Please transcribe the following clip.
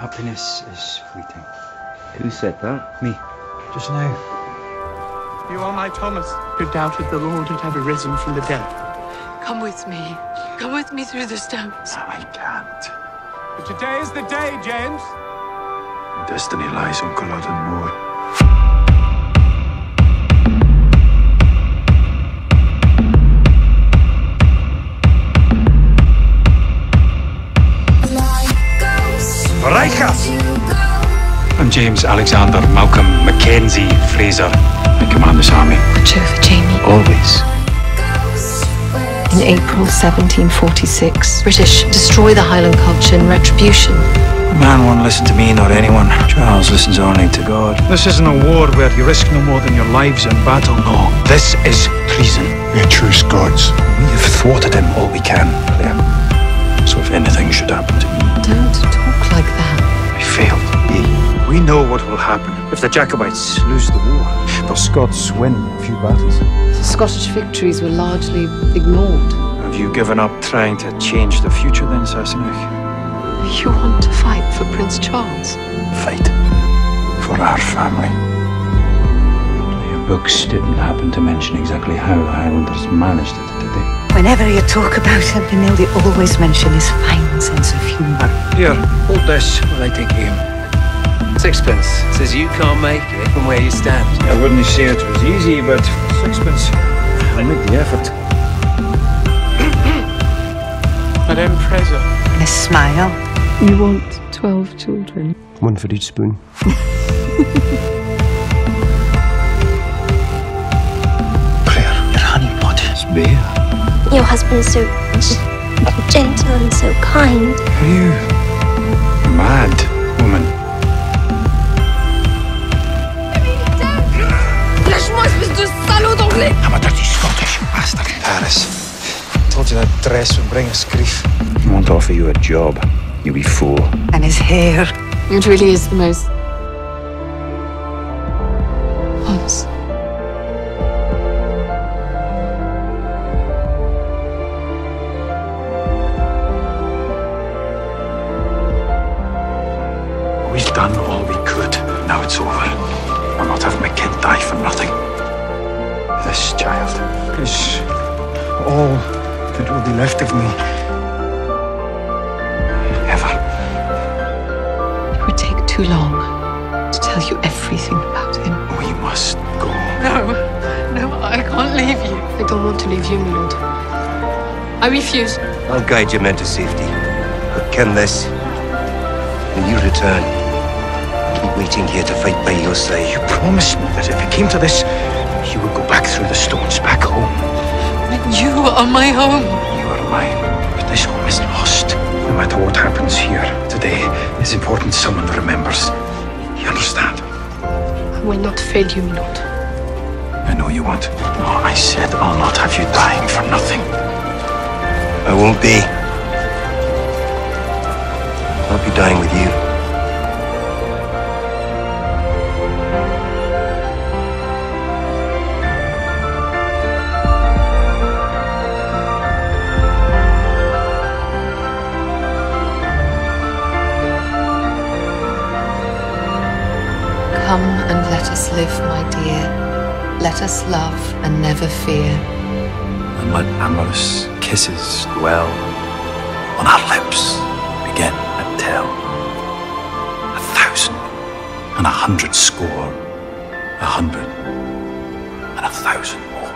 Happiness is fleeting. Who said that? Me. Just now. You are my Thomas, who doubted the Lord had ever risen from the dead. Come with me. Come with me through the stones. I can't. But today is the day, James. Destiny lies on Culloden Moor. I'm James Alexander Malcolm Mackenzie Fraser. I command this army. Watch over Jamie. Always. In April 1746, British destroy the Highland culture in retribution. The man won't listen to me, nor anyone. Charles listens only to God. This isn't a war where you risk no more than your lives in battle. No, this is treason. We're true Scots. We have thwarted him all we can, Claire. So if anything should happen to me... Don't talk like that. I failed. We know what will happen if the Jacobites lose the war. The Scots win a few battles. The Scottish victories were largely ignored. Have you given up trying to change the future then, Sassenach? You want to fight for Prince Charles? Fight for our family. Your books didn't happen to mention exactly how the Highlanders managed it, did they? Whenever you talk about him, they always mention his fine sense of humour. Here, hold this while I take aim. Sixpence says you can't make it from where you stand. I wouldn't say it was easy, but sixpence, I'll make the effort. Madame FRASER. And a smile. You want 12 children? One for each spoon. Claire, your honeypot is bare. Your husband's so gentle and so kind. Are you mad, woman? Lâche-moi, espèce de salaud d'anglais! I'm a dirty Scottish bastard. Paris. Told you that dress would bring us grief. I won't offer you a job, you wee fool. And his hair. It really is the most... honest. We've done all we could. Now it's over. I'll not have my kid die for nothing. This child is all that will be left of me. Ever. It would take too long to tell you everything about him. We must go. No, I can't leave you. I don't want to leave you, my lord. I refuse. I'll guide your men to safety. But ken this, when you return, keep waiting here to fight by your side. You promised me that if it came to this, you would go back through the stones back home. But you are my home. You are mine, but this home is lost. No matter what happens here today, it's important someone remembers. You understand? I will not fail you, my lord. I know you won't. No, I said I'll not have you dying for nothing. I won't be. I'll be dying with you. Come and let us live, my dear. Let us love and never fear. And let amorous kisses dwell on our lips, begin and tell. 1,000 and 100 score, 100 and 1,000 more.